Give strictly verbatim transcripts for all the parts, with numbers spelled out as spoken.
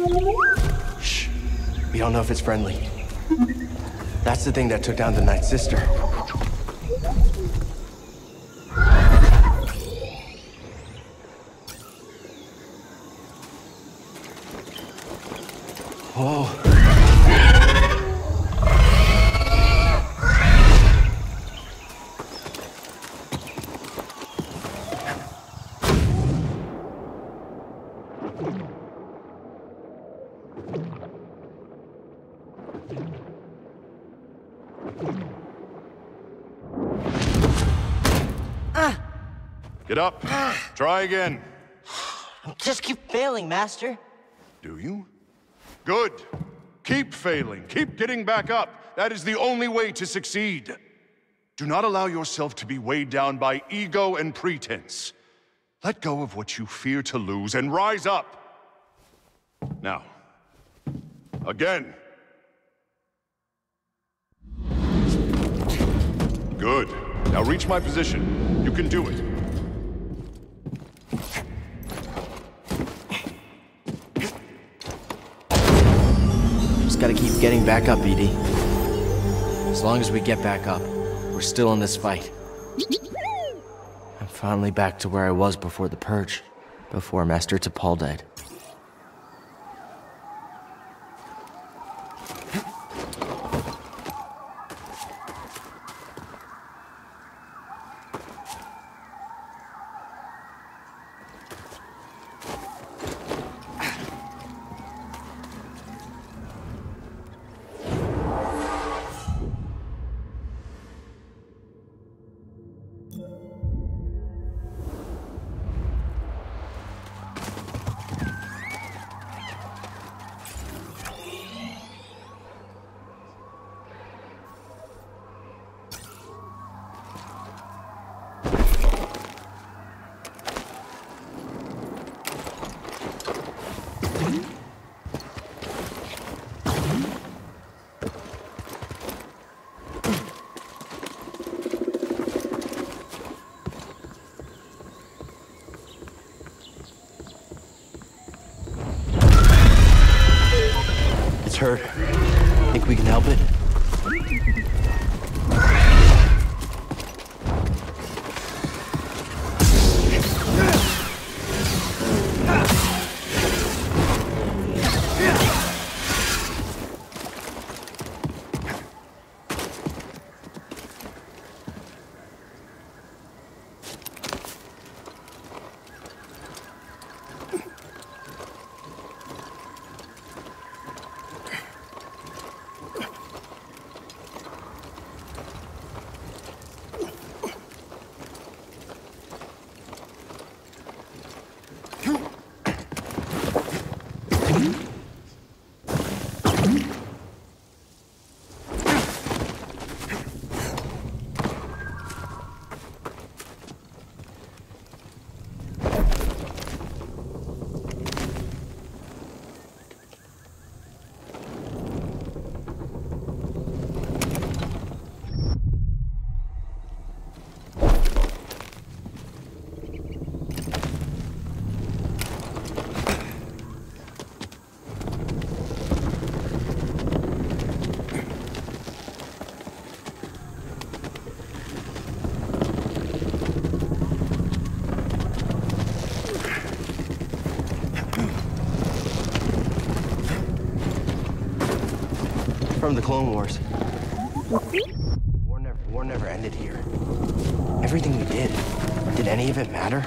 Shh. We don't know if it's friendly. That's the thing that took down the Night Sister. Whoa. Get up. Try again. Just keep failing, Master. Do you? Good. Keep failing. Keep getting back up. That is the only way to succeed. Do not allow yourself to be weighed down by ego and pretense. Let go of what you fear to lose and rise up. Now, again. Good. Now reach my position. You can do it. Just gotta keep getting back up, Edie. As long as we get back up, we're still in this fight. I'm finally back to where I was before the Purge, before Master T'Pol died. Hurt. Think we can help it? From the Clone Wars. War never, war never ended here. Everything we did, did any of it matter?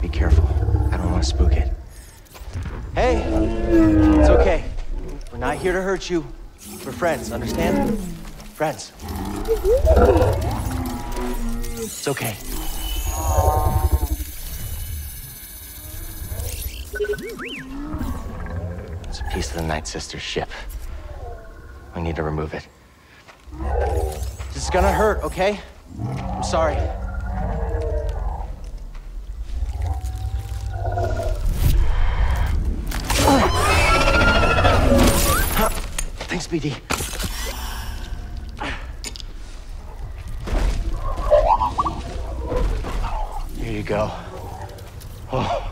Be careful. I don't want to spook it. Hey! It's okay. We're not here to hurt you. We're friends, understand? Friends. It's okay. It's a piece of the Night Sister's ship. We need to remove it. This is gonna hurt, okay? I'm sorry. Thanks, B D. Here you go. Oh.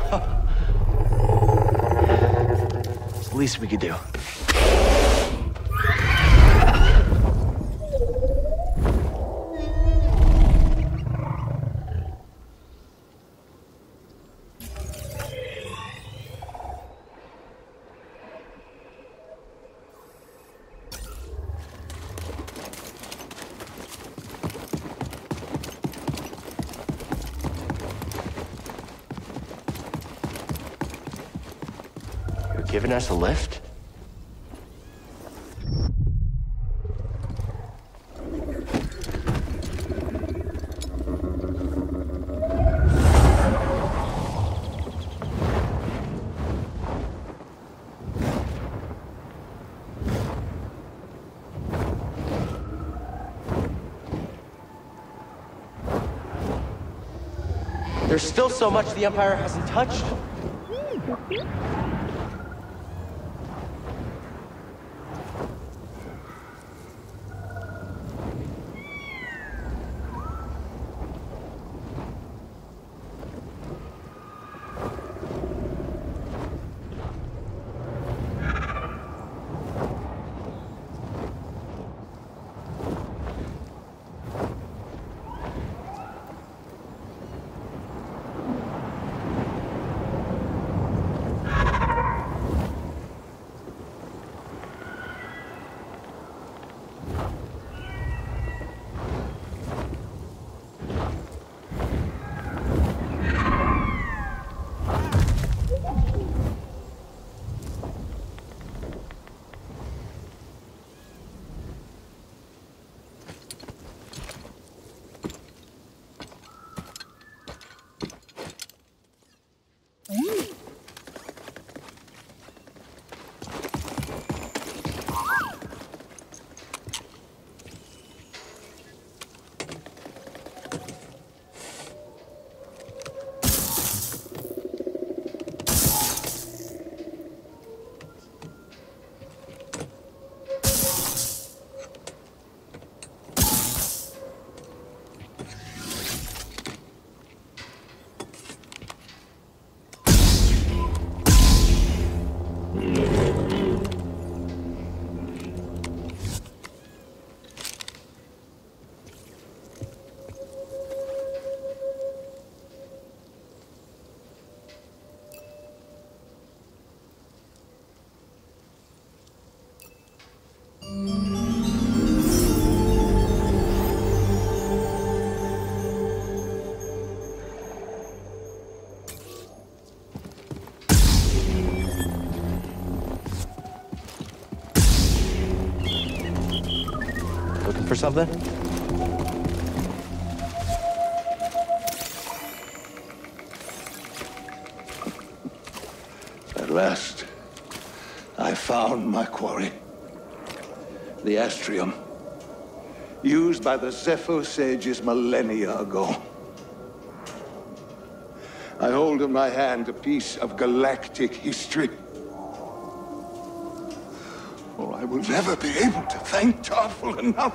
It's the least we could do. Giving us a lift? There's still so much the Empire hasn't touched. For something? At last, I found my quarry. The astrium, used by the Zepho sages millennia ago. I hold in my hand a piece of galactic history. Oh, I will never be able to thank Tarful enough.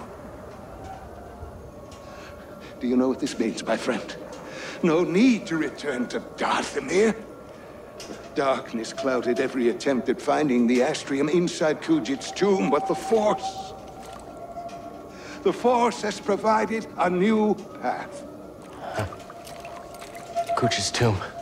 Do you know what this means, my friend? No need to return to Dathomir. Darkness clouded every attempt at finding the astrium inside Kujet's tomb, but the Force... The Force has provided a new path. Kujet's tomb.